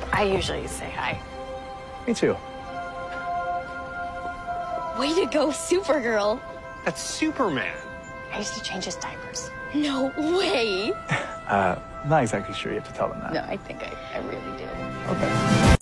I usually say hi. Me too. Way to go, Supergirl. That's Superman. I used to change his diapers. No way. Not exactly sure you have to tell them that. No, I think I really do. Okay.